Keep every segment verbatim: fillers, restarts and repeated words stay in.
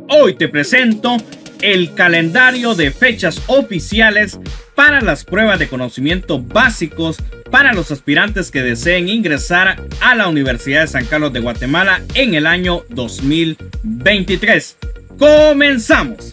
Hoy te presento el calendario de fechas oficiales para las pruebas de conocimiento básicos para los aspirantes que deseen ingresar a la Universidad de San Carlos de Guatemala en el año dos mil veintitrés. ¡Comenzamos!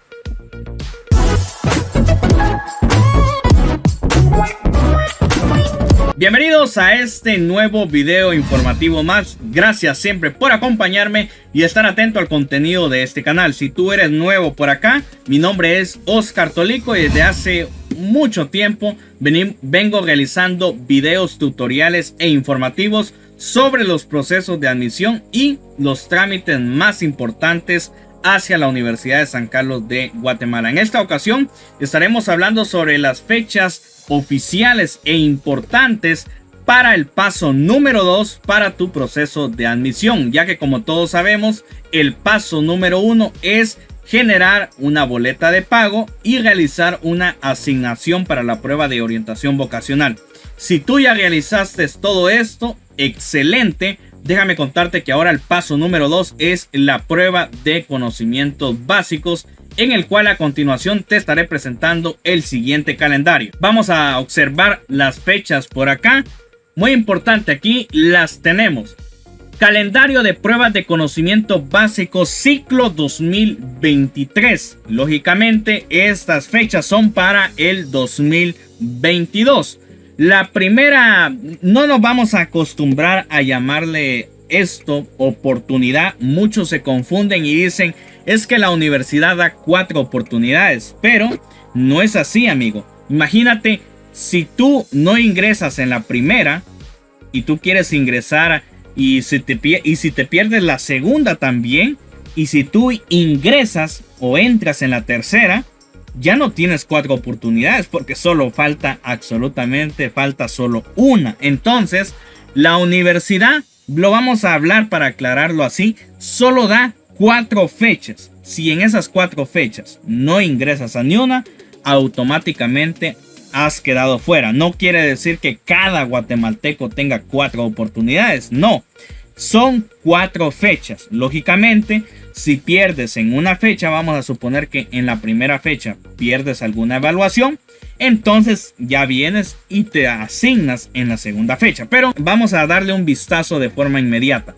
Bienvenidos a este nuevo video informativo más. Gracias siempre por acompañarme y estar atento al contenido de este canal. Si tú eres nuevo por acá, mi nombre es Oscar Tolico y desde hace mucho tiempo vengo realizando videos tutoriales e informativos sobre los procesos de admisión y los trámites más importantes hacia la Universidad de San Carlos de Guatemala. En esta ocasión estaremos hablando sobre las fechas oficiales e importantes para el paso número dos para tu proceso de admisión, ya que como todos sabemos, el paso número uno es generar una boleta de pago y realizar una asignación para la prueba de orientación vocacional. Si tú ya realizaste todo esto, excelente. Déjame contarte que ahora el paso número dos es la prueba de conocimientos básicos, en el cual a continuación te estaré presentando el siguiente calendario. Vamos a observar las fechas por acá. Muy importante, aquí las tenemos. Calendario de pruebas de conocimiento básico ciclo dos mil veintitrés. Lógicamente estas fechas son para el dos mil veintidós. La primera, no nos vamos a acostumbrar a llamarle esto oportunidad. Muchos se confunden y dicen es que la universidad da cuatro oportunidades, pero no es así, amigo. Imagínate, si tú no ingresas en la primera y tú quieres ingresar y si te, y si te pierdes la segunda también, y si tú ingresas o entras en la tercera, ya no tienes cuatro oportunidades porque solo falta, absolutamente falta solo una. Entonces, la universidad, lo vamos a hablar para aclararlo así, solo da cuatro fechas. Si en esas cuatro fechas no ingresas a ni una, automáticamente has quedado fuera. No quiere decir que cada guatemalteco tenga cuatro oportunidades. No, son cuatro fechas. Lógicamente, si pierdes en una fecha, vamos a suponer que en la primera fecha pierdes alguna evaluación, entonces ya vienes y te asignas en la segunda fecha. Pero vamos a darle un vistazo de forma inmediata.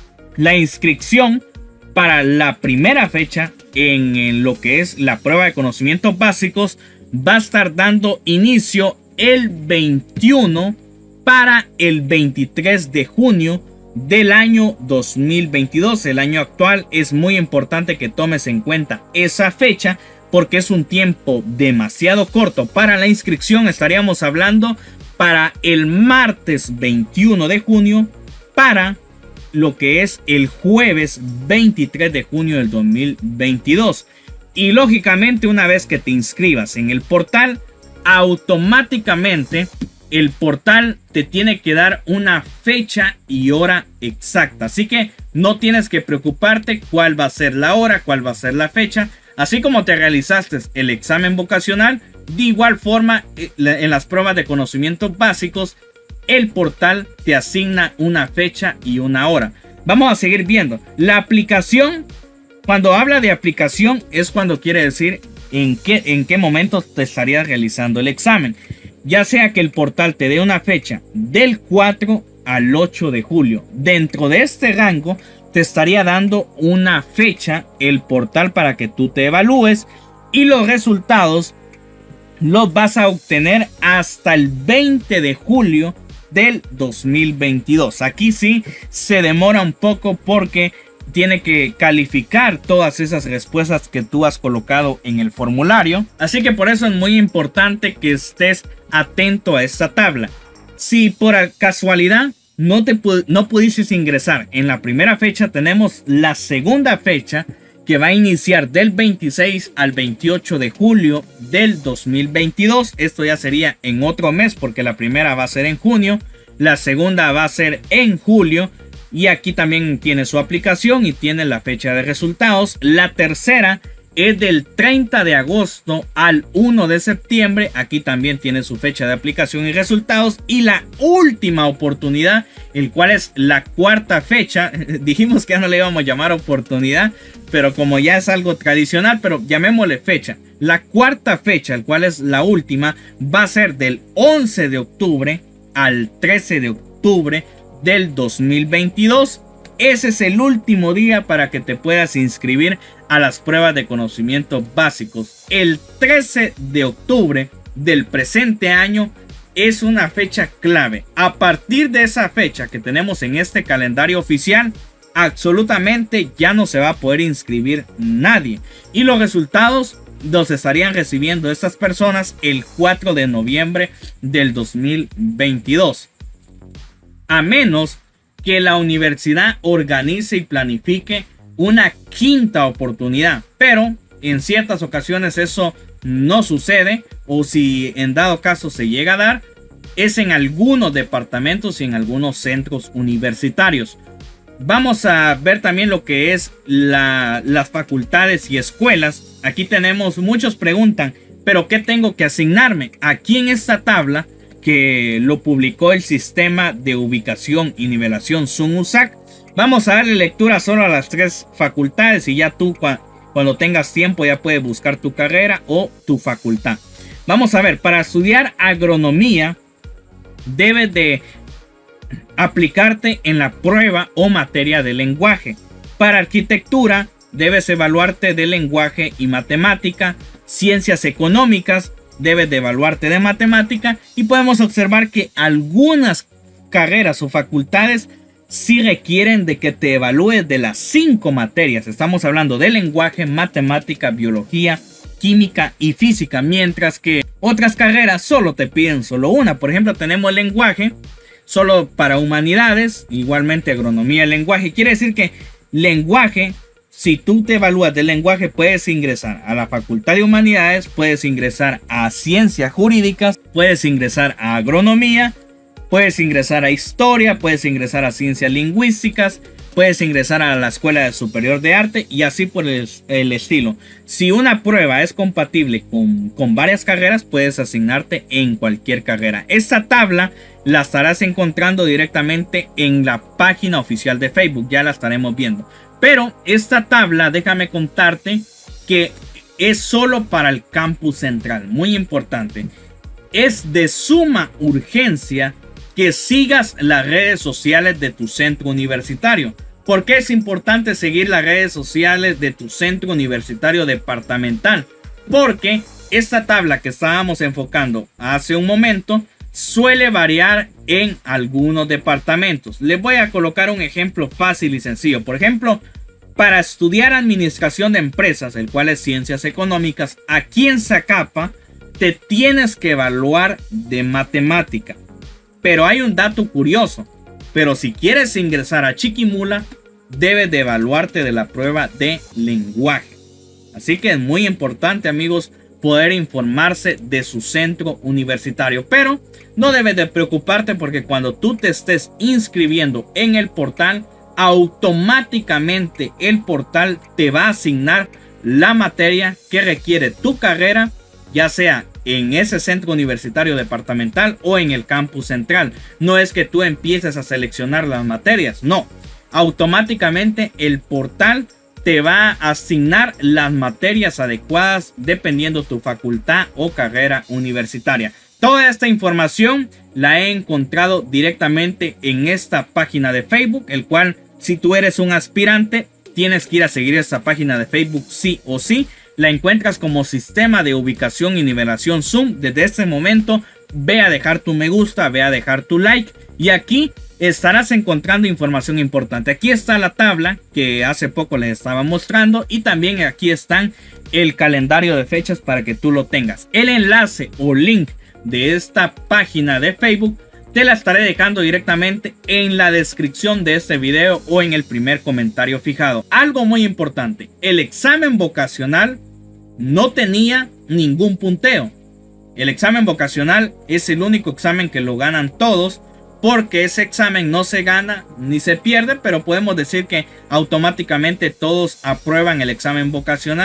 La inscripción para la primera fecha en lo que es la prueba de conocimientos básicos va a estar dando inicio el veintiuno para el veintitrés de junio del año dos mil veintidós. El año actual. Es muy importante que tomes en cuenta esa fecha porque es un tiempo demasiado corto para la inscripción. Estaríamos hablando para el martes veintiuno de junio para lo que es el jueves veintitrés de junio del dos mil veintidós. Y lógicamente, una vez que te inscribas en el portal, automáticamente el portal te tiene que dar una fecha y hora exacta. Así que no tienes que preocuparte cuál va a ser la hora, cuál va a ser la fecha. Así como te realizaste el examen vocacional, de igual forma en las pruebas de conocimientos básicos, el portal te asigna una fecha y una hora. Vamos a seguir viendo. La aplicación, cuando habla de aplicación, es cuando quiere decir en qué, en qué momento te estarías realizando el examen. Ya sea que el portal te dé una fecha del cuatro al ocho de julio. Dentro de este rango te estaría dando una fecha el portal para que tú te evalúes. Y los resultados los vas a obtener hasta el veinte de julio del dos mil veintidós. Aquí sí se demora un poco porque tiene que calificar todas esas respuestas que tú has colocado en el formulario. Así que por eso es muy importante que estés atento a esta tabla. Si por casualidad no, te, no pudiste ingresar en la primera fecha, tenemos la segunda fecha que va a iniciar del veintiséis al veintiocho de julio del dos mil veintidós. Esto ya sería en otro mes porque la primera va a ser en junio, la segunda va a ser en julio y aquí también tiene su aplicación y tiene la fecha de resultados. La tercera es del treinta de agosto al uno de septiembre. Aquí también tiene su fecha de aplicación y resultados. Y la última oportunidad, el cual es la cuarta fecha. Dijimos que ya no le íbamos a llamar oportunidad, pero como ya es algo tradicional, pero llamémosle fecha. La cuarta fecha, el cual es la última, va a ser del once de octubre al trece de octubre del dos mil veintidós. Ese es el último día para que te puedas inscribir a las pruebas de conocimientos básicos. El trece de octubre del presente año es una fecha clave. A partir de esa fecha que tenemos en este calendario oficial, absolutamente ya no se va a poder inscribir nadie. Y los resultados los estarían recibiendo estas personas el cuatro de noviembre del dos mil veintidós. A menos que la universidad organice y planifique una quinta oportunidad, pero en ciertas ocasiones eso no sucede, o si en dado caso se llega a dar, es en algunos departamentos y en algunos centros universitarios. Vamos a ver también lo que es la, las facultades y escuelas. Aquí tenemos, muchos preguntan, pero ¿qué tengo que asignarme? Aquí en esta tabla, que lo publicó el Sistema de Ubicación y Nivelación Zoom U S A C, vamos a darle lectura solo a las tres facultades y ya tú cuando tengas tiempo ya puedes buscar tu carrera o tu facultad. Vamos a ver, para estudiar agronomía debes de aplicarte en la prueba o materia de lenguaje. Para arquitectura debes evaluarte de lenguaje y matemática. Ciencias económicas debes de evaluarte de matemática, y podemos observar que algunas carreras o facultades sí requieren de que te evalúes de las cinco materias. Estamos hablando de lenguaje, matemática, biología, química y física, mientras que otras carreras solo te piden solo una. Por ejemplo, tenemos lenguaje solo para humanidades, igualmente agronomía y lenguaje. Quiere decir que lenguaje, si tú te evalúas de lenguaje, puedes ingresar a la Facultad de Humanidades, puedes ingresar a Ciencias Jurídicas, puedes ingresar a Agronomía, puedes ingresar a Historia, puedes ingresar a Ciencias Lingüísticas, puedes ingresar a la Escuela Superior de Arte y así por el, el estilo. Si una prueba es compatible con, con varias carreras, puedes asignarte en cualquier carrera. Esta tabla la estarás encontrando directamente en la página oficial de Facebook, ya la estaremos viendo. Pero esta tabla, déjame contarte que es solo para el campus central. Muy importante. Es de suma urgencia que sigas las redes sociales de tu centro universitario. ¿Por qué es importante seguir las redes sociales de tu centro universitario departamental? Porque esta tabla que estábamos enfocando hace un momento suele variar en algunos departamentos. Les voy a colocar un ejemplo fácil y sencillo. Por ejemplo, para estudiar administración de empresas, el cual es ciencias económicas, aquí en Zacapa te tienes que evaluar de matemática. Pero hay un dato curioso. Pero si quieres ingresar a Chiquimula, debes de evaluarte de la prueba de lenguaje. Así que es muy importante, amigos, poder informarse de su centro universitario. Pero no debes de preocuparte, porque cuando tú te estés inscribiendo en el portal, automáticamente el portal te va a asignar la materia que requiere tu carrera, ya sea en ese centro universitario departamental o en el campus central. No es que tú empieces a seleccionar las materias, no. Automáticamente el portal te va a asignar las materias adecuadas dependiendo tu facultad o carrera universitaria. Toda esta información la he encontrado directamente en esta página de Facebook, el cual, si tú eres un aspirante, tienes que ir a seguir esta página de Facebook sí o sí. La encuentras como Sistema de Ubicación y Nivelación Zoom. Desde este momento, ve a dejar tu me gusta, ve a dejar tu like, y aquí estarás encontrando información importante. Aquí está la tabla que hace poco les estaba mostrando, y también aquí están el calendario de fechas para que tú lo tengas. El enlace o link de esta página de Facebook te la estaré dejando directamente en la descripción de este video o en el primer comentario fijado. Algo muy importante: el examen vocacional no tenía ningún punteo. El examen vocacional es el único examen que lo ganan todos, porque ese examen no se gana ni se pierde, pero podemos decir que automáticamente todos aprueban el examen vocacional,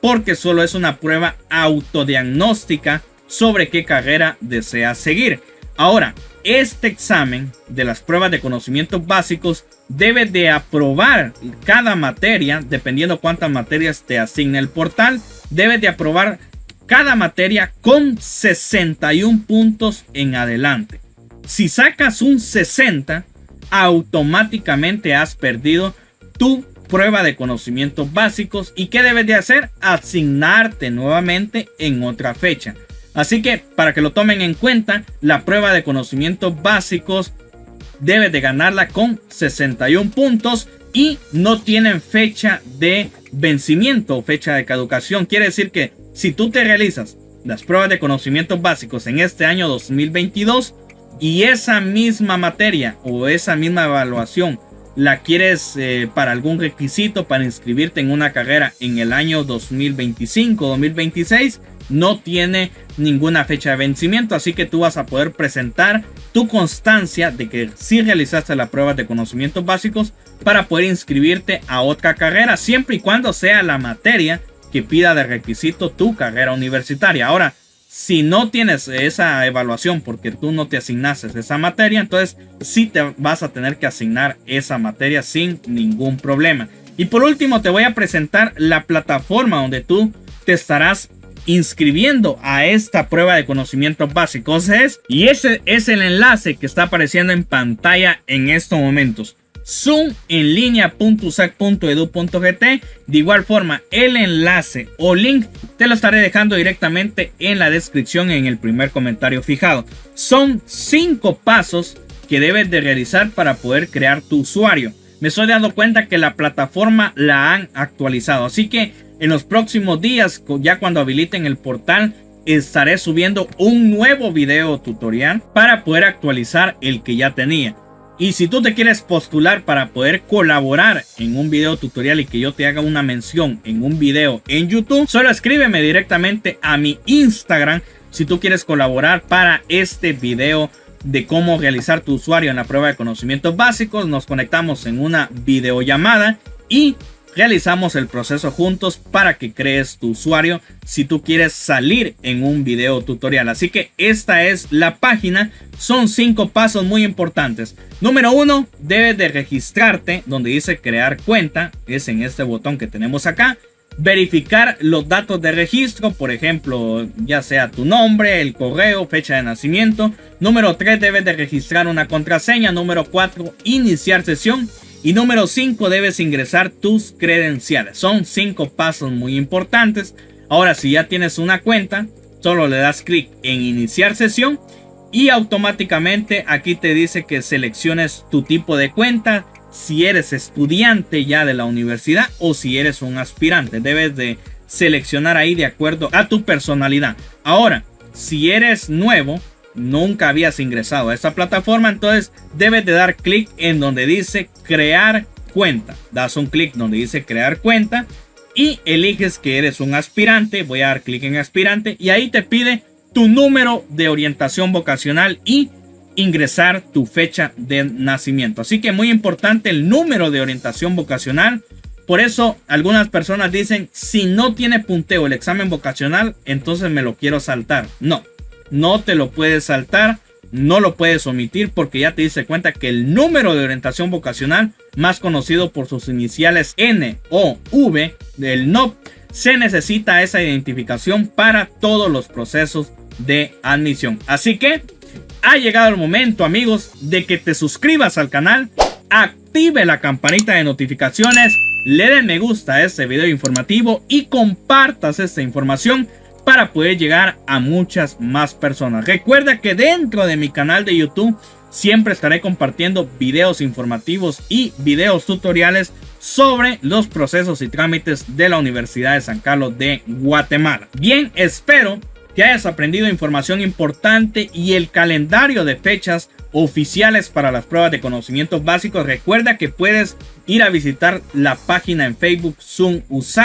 porque solo es una prueba autodiagnóstica sobre qué carrera deseas seguir. Ahora, este examen de las pruebas de conocimientos básicos debe de aprobar cada materia, dependiendo cuántas materias te asigne el portal, debe de aprobar cada materia con sesenta y un puntos en adelante. Si sacas un sesenta, automáticamente has perdido tu prueba de conocimientos básicos. ¿Y qué debes de hacer? Asignarte nuevamente en otra fecha. Así que para que lo tomen en cuenta, la prueba de conocimientos básicos debes de ganarla con sesenta y un puntos y no tienen fecha de vencimiento o fecha de caducación. Quiere decir que si tú te realizas las pruebas de conocimientos básicos en este año dos mil veintidós y esa misma materia o esa misma evaluación la quieres eh, para algún requisito para inscribirte en una carrera en el año dos mil veinticinco o dos mil veintiséis, no tiene ninguna fecha de vencimiento, así que tú vas a poder presentar tu constancia de que sí realizaste la prueba de conocimientos básicos para poder inscribirte a otra carrera, siempre y cuando sea la materia que pida de requisito tu carrera universitaria. Ahora, si no tienes esa evaluación porque tú no te asignaste esa materia, entonces sí te vas a tener que asignar esa materia sin ningún problema. Y por último te voy a presentar la plataforma donde tú te estarás inscribiendo a esta prueba de conocimientos básicos es, y ese es el enlace que está apareciendo en pantalla en estos momentos, zoom en línea punto u s a c punto e d u punto g t. De igual forma, el enlace o link te lo estaré dejando directamente en la descripción en el primer comentario fijado. Son cinco pasos que debes de realizar para poder crear tu usuario. Me estoy dando cuenta que la plataforma la han actualizado, así que en los próximos días, ya cuando habiliten el portal, estaré subiendo un nuevo video tutorial para poder actualizar el que ya tenía. Y si tú te quieres postular para poder colaborar en un video tutorial y que yo te haga una mención en un video en YouTube, solo escríbeme directamente a mi Instagram si tú quieres colaborar para este video de cómo realizar tu usuario en la prueba de conocimientos básicos. Nos conectamos en una videollamada y realizamos el proceso juntos para que crees tu usuario si tú quieres salir en un video tutorial. Así que esta es la página. Son cinco pasos muy importantes. Número uno, debes de registrarte donde dice crear cuenta. Es en este botón que tenemos acá. Verificar los datos de registro, por ejemplo, ya sea tu nombre, el correo, fecha de nacimiento. Número tres, debes de registrar una contraseña. Número cuatro, iniciar sesión. Y número cinco, debes ingresar tus credenciales. Son cinco pasos muy importantes. Ahora, si ya tienes una cuenta, solo le das clic en iniciar sesión y automáticamente aquí te dice que selecciones tu tipo de cuenta. Si eres estudiante ya de la universidad o si eres un aspirante, debes de seleccionar ahí de acuerdo a tu personalidad. Ahora, si eres nuevo, nunca habías ingresado a esta plataforma, entonces debes de dar clic en donde dice crear cuenta. Das un clic donde dice crear cuenta y eliges que eres un aspirante. Voy a dar clic en aspirante y ahí te pide tu número de orientación vocacional y ingresar tu fecha de nacimiento. Así que muy importante el número de orientación vocacional. Por eso algunas personas dicen, si no tiene punteo el examen vocacional, entonces me lo quiero saltar. No. No te lo puedes saltar, no lo puedes omitir porque ya te diste cuenta que el número de orientación vocacional, más conocido por sus iniciales N o V del N O V, se necesita esa identificación para todos los procesos de admisión. Así que ha llegado el momento, amigos, de que te suscribas al canal, active la campanita de notificaciones, le den me gusta a este video informativo y compartas esta información para poder llegar a muchas más personas. Recuerda que dentro de mi canal de YouTube siempre estaré compartiendo videos informativos y videos tutoriales sobre los procesos y trámites de la Universidad de San Carlos de Guatemala. Bien, espero que hayas aprendido información importante y el calendario de fechas oficiales para las pruebas de conocimientos básicos. Recuerda que puedes ir a visitar la página en Facebook Zoom U S A C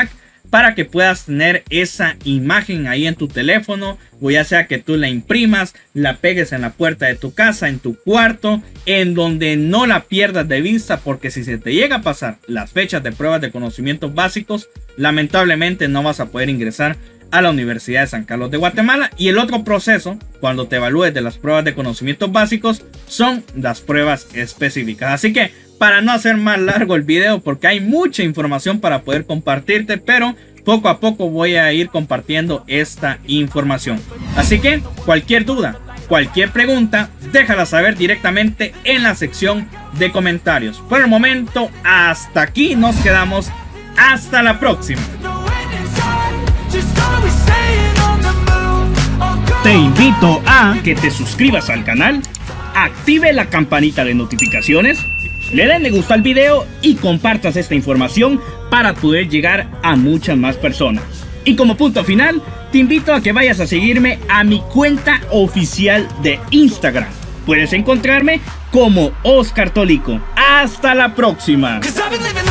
para que puedas tener esa imagen ahí en tu teléfono, o ya sea que tú la imprimas, la pegues en la puerta de tu casa, en tu cuarto, en donde no la pierdas de vista, porque si se te llega a pasar las fechas de pruebas de conocimientos básicos, lamentablemente no vas a poder ingresar a la Universidad de San Carlos de Guatemala. Y el otro proceso, cuando te evalúes de las pruebas de conocimientos básicos, son las pruebas específicas. Así que, para no hacer más largo el video, porque hay mucha información para poder compartirte, pero poco a poco voy a ir compartiendo esta información. Así que cualquier duda, cualquier pregunta, déjala saber directamente en la sección de comentarios. Por el momento, hasta aquí nos quedamos. Hasta la próxima. Te invito a que te suscribas al canal, active la campanita de notificaciones, le den me gusta al video y compartas esta información para poder llegar a muchas más personas. Y como punto final, te invito a que vayas a seguirme a mi cuenta oficial de Instagram. Puedes encontrarme como Oscar Tolico. Hasta la próxima.